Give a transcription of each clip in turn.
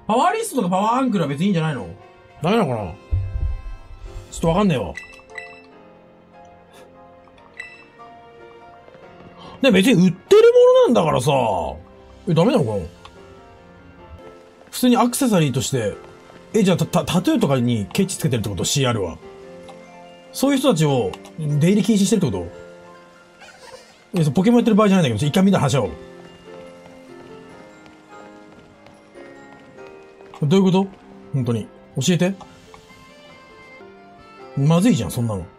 パワーリストとかパワーアンクルは別にいいんじゃないの？ダメなのかな？ちょっとわかんねえわ。ね、別に売ってるものなんだからさ。ダメなのかな？普通にアクセサリーとして、じゃあタトゥーとかにケチつけてるってこと？ CR は。そういう人たちを出入り禁止してるってこと？いや、ポケモンやってる場合じゃないんだけど、一回みんな話し合おう。どういうこと？本当に。教えて。まずいじゃん、そんなの。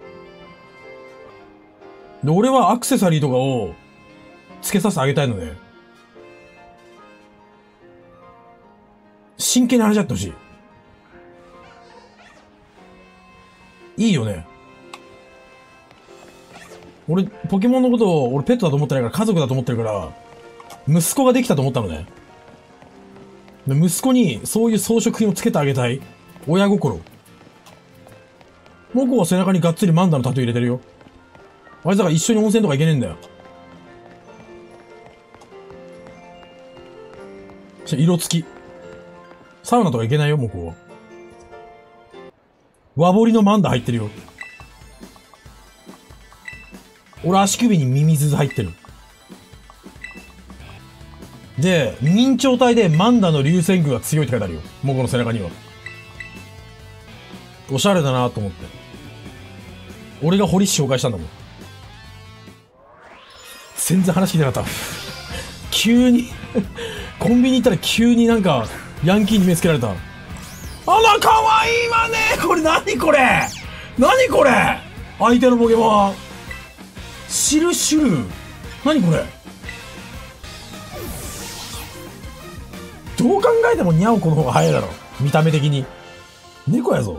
で、俺はアクセサリーとかを付けさせてあげたいので、真剣に話し合ってほしい。いいよね。俺、ポケモンのことを俺ペットだと思ってないから家族だと思ってるから、息子ができたと思ったのね。で息子にそういう装飾品をつけてあげたい。親心。モコは背中にがっつりマンダのタトゥー入れてるよ。あいつだから一緒に温泉とか行けねえんだよ。色付き。サウナとか行けないよ、モコは。和彫りのマンダ入ってるよ。俺足首にミミズ入ってる。で、明朝体でマンダの流線具が強いって書いてあるよ。モコの背中には。おしゃれだなと思って。俺が堀市紹介したんだもん。全然話聞いてなかった。急にコンビニ行ったら急になんか、ヤンキーに目つけられた。あら、かわいいわね。これ何これ？何これ？相手のポケモン。シルシュル。何これ？どう考えてもニャオコの方が早いだろ。見た目的に。猫やぞ。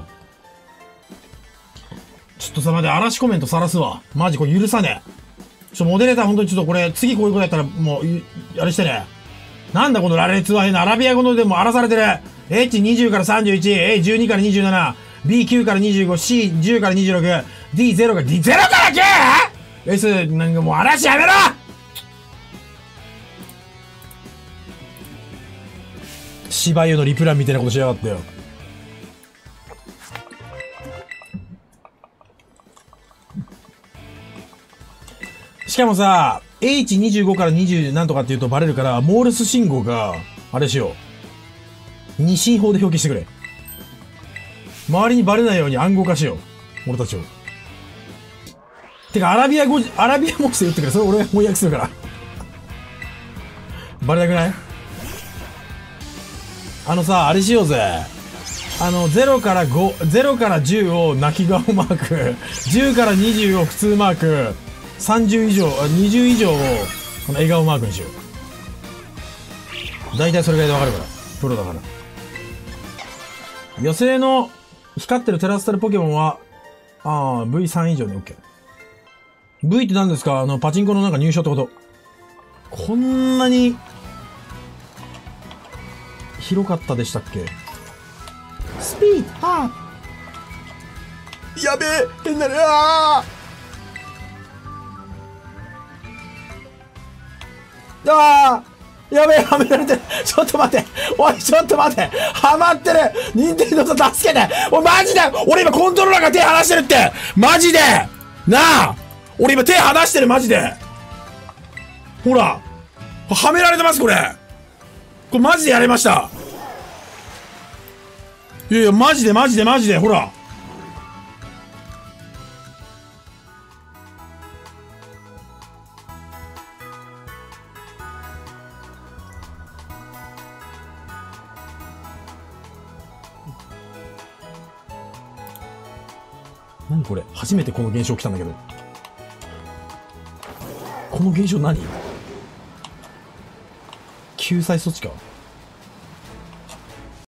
ちょっとさ、まで嵐コメント晒すわ。マジこれ許さねえ。モデレーターほんとにちょっとこれ、次こういうことやったらもう、あれしてね。なんだこの羅列は変なアラビア語のでも荒らされてる。H20 から31、A12 から27、B9 から25、C10 から26、D0 から、D0 から 9?S、なんかもう嵐やめろ！芝生のリプランみたいなことしやがってよ。しかもさ、H25 から20なんとかって言うとバレるから、モールス信号が、あれしよう。二進法で表記してくれ。周りにバレないように暗号化しよう。俺たちを。てか、アラビア文字で言ってくれ。それ俺が翻訳するから。バレなくない？あれしようぜ。0から5、0から10を泣き顔マーク、10から20を普通マーク、30以上、20以上を、この笑顔マークにしよう。大体それぐらいでわかるから。プロだから。野生の光ってるテラスタルポケモンは、V3 以上ね、OK。V って何ですか？パチンコのなんか入賞ってこと。こんなに、広かったでしたっけ？スピードやべえ変なやべえはめられてるちょっと待っておいちょっと待ってはまってる任天堂さん助けておいマジで俺今コントローラーが手離してるってマジでなあ俺今手離してるマジでほらはめられてますこれマジでやれましたいやいやマジでほら何これ初めてこの現象来たんだけどこの現象何救済措置か